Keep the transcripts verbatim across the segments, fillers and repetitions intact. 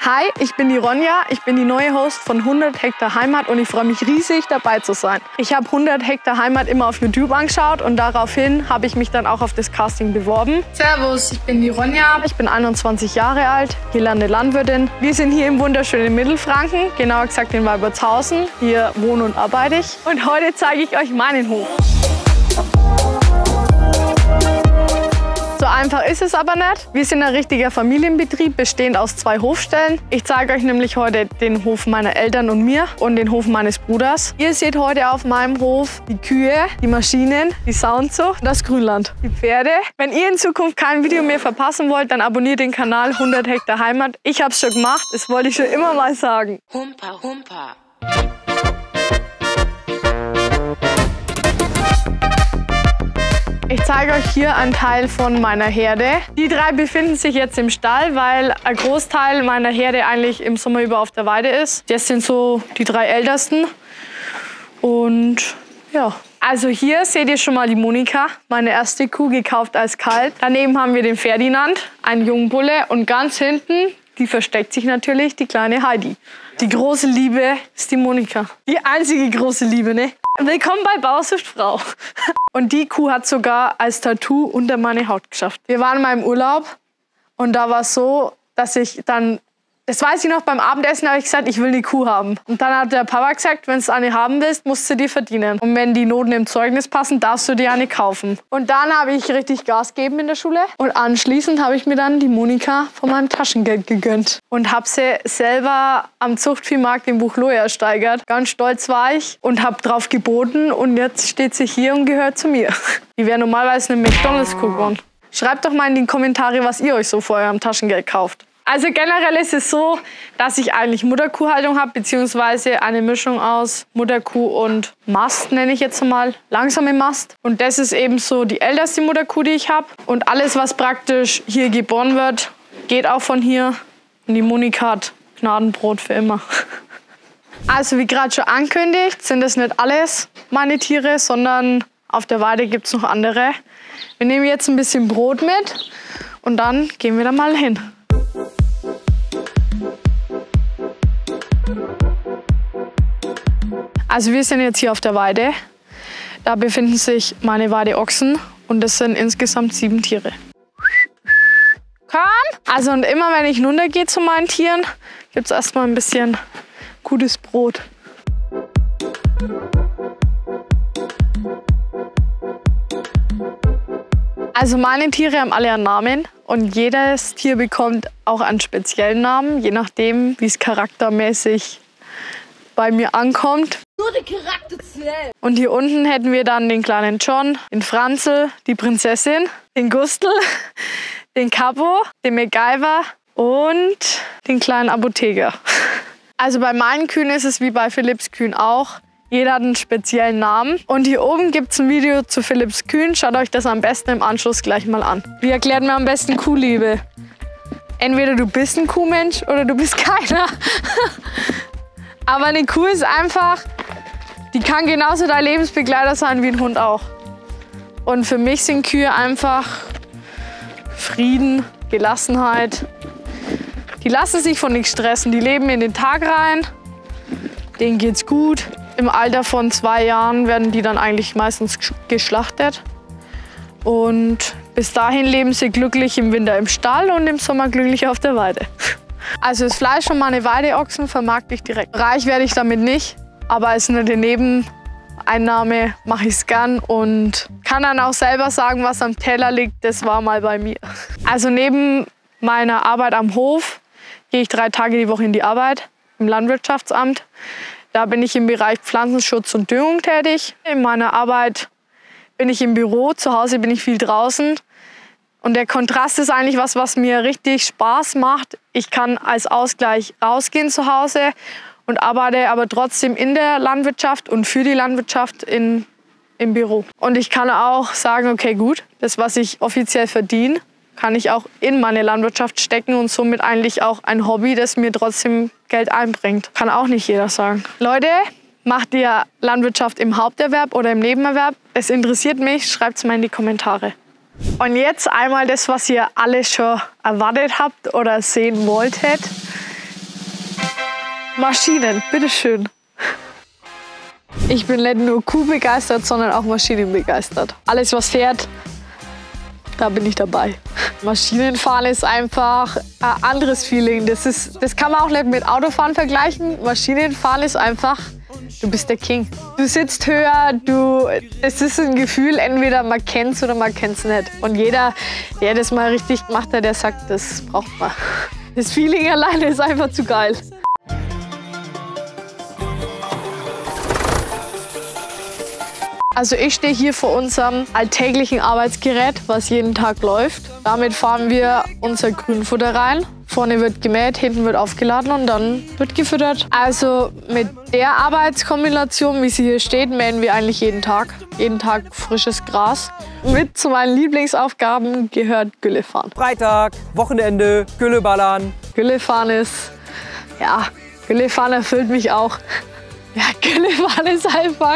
Hi, ich bin die Ronja, ich bin die neue Host von hundert Hektar Heimat und ich freue mich riesig, dabei zu sein. Ich habe hundert Hektar Heimat immer auf YouTube angeschaut und daraufhin habe ich mich dann auch auf das Casting beworben. Servus, ich bin die Ronja, ich bin einundzwanzig Jahre alt, gelernte Landwirtin. Wir sind hier im wunderschönen Mittelfranken, genauer gesagt in Weibertshausen. Hier wohne und arbeite ich und heute zeige ich euch meinen Hof. So einfach ist es aber nicht. Wir sind ein richtiger Familienbetrieb, bestehend aus zwei Hofstellen. Ich zeige euch nämlich heute den Hof meiner Eltern und mir und den Hof meines Bruders. Ihr seht heute auf meinem Hof die Kühe, die Maschinen, die Sauenzucht und das Grünland, die Pferde. Wenn ihr in Zukunft kein Video mehr verpassen wollt, dann abonniert den Kanal hundert Hektar Heimat. Ich habe es schon gemacht, das wollte ich schon immer mal sagen. Humpa, humpa. Ich zeige euch hier einen Teil von meiner Herde. Die drei befinden sich jetzt im Stall, weil ein Großteil meiner Herde eigentlich im Sommer über auf der Weide ist. Das sind so die drei ältesten. Und ja, also hier seht ihr schon mal die Monika, meine erste Kuh, gekauft als Kalb. Daneben haben wir den Ferdinand, einen Jungbulle. Und ganz hinten, die versteckt sich natürlich, die kleine Heidi. Die große Liebe ist die Monika. Die einzige große Liebe, ne? Willkommen bei Bausucht Frau. Und die Kuh hat sogar als Tattoo unter meine Haut geschafft. Wir waren mal im Urlaub und da war es so, dass ich dann, das weiß ich noch, beim Abendessen habe ich gesagt, ich will die Kuh haben. Und dann hat der Papa gesagt, wenn du eine haben willst, musst du die verdienen. Und wenn die Noten im Zeugnis passen, darfst du dir eine kaufen. Und dann habe ich richtig Gas gegeben in der Schule. Und anschließend habe ich mir dann die Monika von meinem Taschengeld gegönnt. Und habe sie selber am Zuchtviehmarkt in Buchloe ersteigert. Ganz stolz war ich und habe drauf geboten. Und jetzt steht sie hier und gehört zu mir. Die wäre normalerweise eine McDonalds-Kuh geworden. Schreibt doch mal in die Kommentare, was ihr euch so vor eurem Taschengeld kauft. Also generell ist es so, dass ich eigentlich Mutterkuhhaltung habe, beziehungsweise eine Mischung aus Mutterkuh und Mast, nenne ich jetzt mal, langsame Mast. Und das ist eben so die älteste Mutterkuh, die ich habe. Und alles, was praktisch hier geboren wird, geht auch von hier. Und die Monika hat Gnadenbrot für immer. Also wie gerade schon angekündigt, sind das nicht alles meine Tiere, sondern auf der Weide gibt es noch andere. Wir nehmen jetzt ein bisschen Brot mit und dann gehen wir da mal hin. Also wir sind jetzt hier auf der Weide. Da befinden sich meine Weideochsen und das sind insgesamt sieben Tiere. Komm! Also und immer wenn ich runtergehe zu meinen Tieren, gibt es erstmal ein bisschen gutes Brot. Also meine Tiere haben alle einen Namen und jedes Tier bekommt auch einen speziellen Namen, je nachdem, wie es charaktermäßig bei mir ankommt. Nur der Charakter zählt. Und hier unten hätten wir dann den kleinen John, den Franzl, die Prinzessin, den Gustl, den Capo, den MacGyver und den kleinen Apotheker. Also bei meinen Kühen ist es wie bei Philipps Kühen auch. Jeder hat einen speziellen Namen. Und hier oben gibt es ein Video zu Philipps Kühen. Schaut euch das am besten im Anschluss gleich mal an. Wie erklärt man am besten Kuhliebe? Entweder du bist ein Kuhmensch oder du bist keiner. Aber eine Kuh ist einfach, die kann genauso dein Lebensbegleiter sein wie ein Hund auch. Und für mich sind Kühe einfach Frieden, Gelassenheit. Die lassen sich von nichts stressen, die leben in den Tag rein, denen geht's gut. Im Alter von zwei Jahren werden die dann eigentlich meistens geschlachtet. Und bis dahin leben sie glücklich im Winter im Stall und im Sommer glücklich auf der Weide. Also das Fleisch von meinen Weideochsen vermarkte ich direkt. Reich werde ich damit nicht, aber als eine Nebeneinnahme mache ich es gern und kann dann auch selber sagen, was am Teller liegt, das war mal bei mir. Also neben meiner Arbeit am Hof gehe ich drei Tage die Woche in die Arbeit im Landwirtschaftsamt. Da bin ich im Bereich Pflanzenschutz und Düngung tätig. In meiner Arbeit bin ich im Büro, zu Hause bin ich viel draußen. Und der Kontrast ist eigentlich was, was mir richtig Spaß macht. Ich kann als Ausgleich rausgehen zu Hause und arbeite aber trotzdem in der Landwirtschaft und für die Landwirtschaft in, im Büro. Und ich kann auch sagen, okay gut, das, was ich offiziell verdiene, kann ich auch in meine Landwirtschaft stecken und somit eigentlich auch ein Hobby, das mir trotzdem Geld einbringt. Kann auch nicht jeder sagen. Leute, macht ihr Landwirtschaft im Haupterwerb oder im Nebenerwerb? Es interessiert mich, schreibt es mal in die Kommentare. Und jetzt einmal das, was ihr alle schon erwartet habt oder sehen wolltet. Maschinen, bitteschön. Ich bin nicht nur Kuh begeistert, sondern auch Maschinen begeistert. Alles, was fährt, da bin ich dabei. Maschinenfahren ist einfach ein anderes Feeling. Das, ist, das kann man auch nicht mit Autofahren vergleichen. Maschinenfahren ist einfach, du bist der King. Du sitzt höher, du, es ist ein Gefühl, entweder man kennt es oder man kennt es nicht. Und jeder, der das mal richtig gemacht hat, der sagt, das braucht man. Das Feeling alleine ist einfach zu geil. Also ich stehe hier vor unserem alltäglichen Arbeitsgerät, was jeden Tag läuft. Damit fahren wir unser Grünfutter rein. Vorne wird gemäht, hinten wird aufgeladen und dann wird gefüttert. Also mit der Arbeitskombination, wie sie hier steht, mähen wir eigentlich jeden Tag. Jeden Tag frisches Gras. Mit zu meinen Lieblingsaufgaben gehört Güllefahren. Freitag, Wochenende, Gülle ballern. Güllefahren ist, ja, Güllefahren erfüllt mich auch. Ja, Güllefahren ist einfach...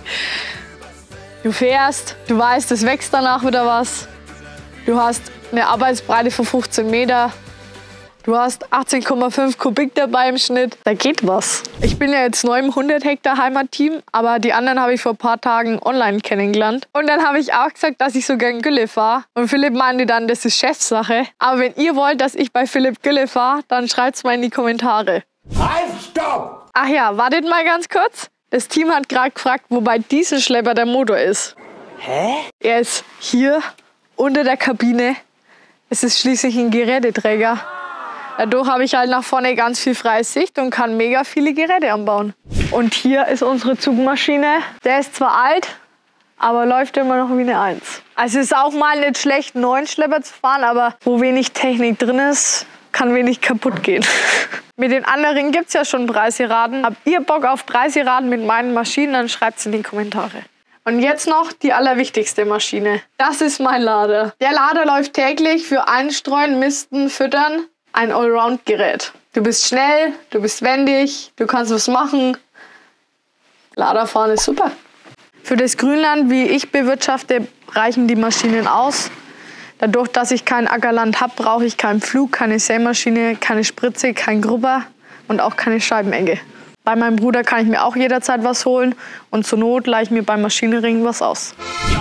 Du fährst, du weißt, es wächst danach wieder was. Du hast eine Arbeitsbreite von fünfzehn Meter. Du hast achtzehn Komma fünf Kubik dabei im Schnitt. Da geht was. Ich bin ja jetzt neu im hundert Hektar Heimatteam, aber die anderen habe ich vor ein paar Tagen online kennengelernt. Und dann habe ich auch gesagt, dass ich so gern Gülle fahre. Und Philipp meinte dann, das ist Chefsache. Aber wenn ihr wollt, dass ich bei Philipp Gülle fahre, dann schreibt es mal in die Kommentare. Halt, stopp! Ach ja, wartet mal ganz kurz. Das Team hat gerade gefragt, wo bei diesem Schlepper der Motor ist. Hä? Er ist hier unter der Kabine. Es ist schließlich ein Geräteträger. Dadurch habe ich halt nach vorne ganz viel freie Sicht und kann mega viele Geräte anbauen. Und hier ist unsere Zugmaschine. Der ist zwar alt, aber läuft immer noch wie eine Eins. Also es ist auch mal nicht schlecht, einen neuen Schlepper zu fahren, aber wo wenig Technik drin ist, kann wenig kaputt gehen. Mit den anderen gibt es ja schon Preiseraden. Habt ihr Bock auf Preiseraden mit meinen Maschinen, dann schreibt es in die Kommentare. Und jetzt noch die allerwichtigste Maschine. Das ist mein Lader. Der Lader läuft täglich für Einstreuen, Misten, Füttern. Ein Allround-Gerät. Du bist schnell, du bist wendig, du kannst was machen. Laderfahren ist super. Für das Grünland, wie ich bewirtschafte, reichen die Maschinen aus. Dadurch, dass ich kein Ackerland habe, brauche ich keinen Pflug, keine Sämaschine, keine Spritze, kein Grubber und auch keine Scheibenegge. Bei meinem Bruder kann ich mir auch jederzeit was holen und zur Not leihe ich mir beim Maschinenring was aus.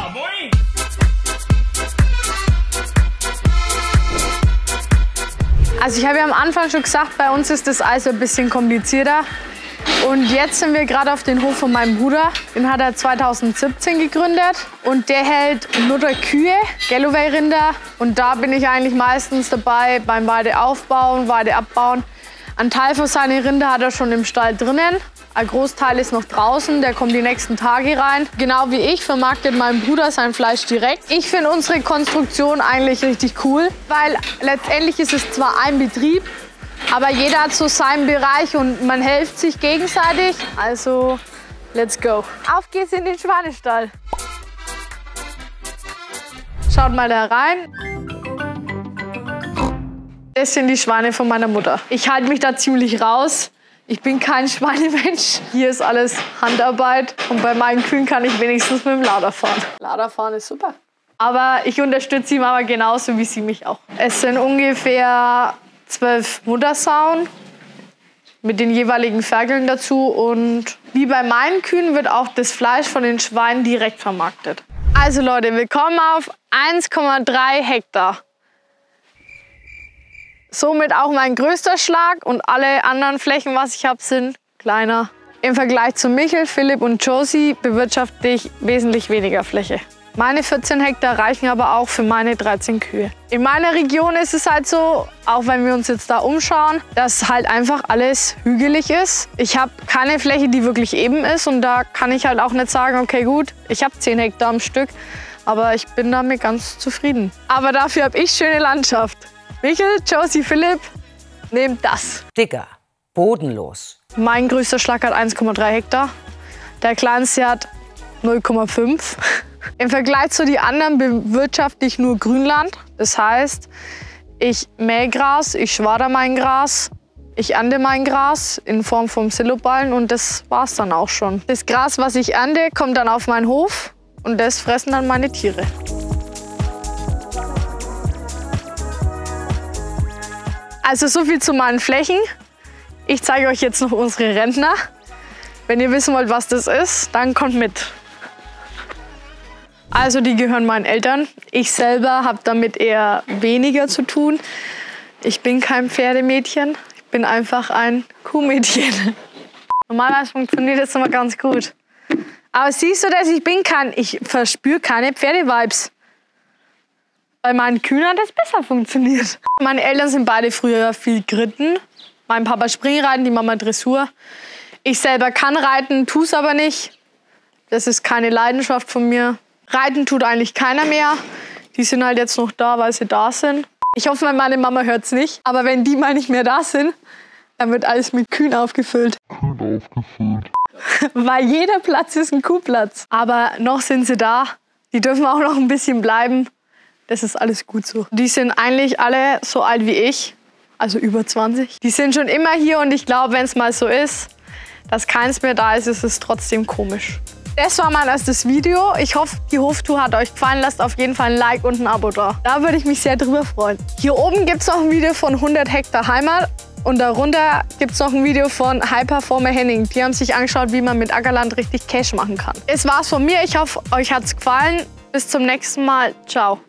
Also ich habe ja am Anfang schon gesagt, bei uns ist das also ein bisschen komplizierter. Und jetzt sind wir gerade auf den Hof von meinem Bruder. Den hat er zweitausendsiebzehn gegründet. Und der hält nur Kühe, Galloway-Rinder. Und da bin ich eigentlich meistens dabei beim Weideaufbauen, Weideabbauen. Ein Teil von seinen Rinder hat er schon im Stall drinnen. Ein Großteil ist noch draußen, der kommt die nächsten Tage rein. Genau wie ich vermarktet mein Bruder sein Fleisch direkt. Ich finde unsere Konstruktion eigentlich richtig cool, weil letztendlich ist es zwar ein Betrieb, aber jeder hat so seinen Bereich und man hilft sich gegenseitig. Also, let's go. Auf geht's in den Schweinestall. Schaut mal da rein. Das sind die Schweine von meiner Mutter. Ich halte mich da ziemlich raus. Ich bin kein Schweinemensch. Hier ist alles Handarbeit. Und bei meinen Kühen kann ich wenigstens mit dem Lader fahren. Laderfahren ist super. Aber ich unterstütze sie aber genauso wie sie mich auch. Es sind ungefähr zwölf Muttersauen mit den jeweiligen Ferkeln dazu. Und wie bei meinen Kühen wird auch das Fleisch von den Schweinen direkt vermarktet. Also Leute, wir kommen auf eins Komma drei Hektar. Somit auch mein größter Schlag und alle anderen Flächen, was ich habe, sind kleiner. Im Vergleich zu Michel, Philipp und Josie bewirtschafte ich wesentlich weniger Fläche. Meine vierzehn Hektar reichen aber auch für meine dreizehn Kühe. In meiner Region ist es halt so, auch wenn wir uns jetzt da umschauen, dass halt einfach alles hügelig ist. Ich habe keine Fläche, die wirklich eben ist und da kann ich halt auch nicht sagen, okay gut, ich habe zehn Hektar am Stück, aber ich bin damit ganz zufrieden. Aber dafür habe ich schöne Landschaft. Michel, Josie, Philipp, nehmt das. Dicker, bodenlos. Mein größter Schlag hat eins Komma drei Hektar. Der kleinste hat null Komma fünf. Im Vergleich zu den anderen bewirtschafte ich nur Grünland. Das heißt, ich mähe Gras, ich schwader mein Gras, ich ernte mein Gras in Form von Siloballen und das war's dann auch schon. Das Gras, was ich ernte, kommt dann auf meinen Hof und das fressen dann meine Tiere. Also so viel zu meinen Flächen. Ich zeige euch jetzt noch unsere Rentner. Wenn ihr wissen wollt, was das ist, dann kommt mit. Also die gehören meinen Eltern. Ich selber habe damit eher weniger zu tun. Ich bin kein Pferdemädchen, ich bin einfach ein Kuhmädchen. Normalerweise funktioniert das immer ganz gut. Aber siehst du das, ich bin kein, ich verspüre keine Pferdevibes. Bei meinen Kühen hat das besser funktioniert. Meine Eltern sind beide früher viel geritten. Mein Papa Springreiten, die Mama Dressur. Ich selber kann reiten, tue es aber nicht. Das ist keine Leidenschaft von mir. Reiten tut eigentlich keiner mehr. Die sind halt jetzt noch da, weil sie da sind. Ich hoffe, meine Mama hört es nicht. Aber wenn die mal nicht mehr da sind, dann wird alles mit Kühen aufgefüllt. Kühen aufgefüllt. Weil jeder Platz ist ein Kuhplatz. Aber noch sind sie da. Die dürfen auch noch ein bisschen bleiben. Das ist alles gut so. Die sind eigentlich alle so alt wie ich. Also über zwanzig. Die sind schon immer hier und ich glaube, wenn es mal so ist, dass keins mehr da ist, ist es trotzdem komisch. Das war mein erstes Video. Ich hoffe, die Hoftour hat euch gefallen. Lasst auf jeden Fall ein Like und ein Abo da. Da würde ich mich sehr drüber freuen. Hier oben gibt es noch ein Video von hundert Hektar Heimat. Und darunter gibt es noch ein Video von High Performer Henning. Die haben sich angeschaut, wie man mit Ackerland richtig Cash machen kann. Das war's von mir. Ich hoffe, euch hat's gefallen. Bis zum nächsten Mal. Ciao.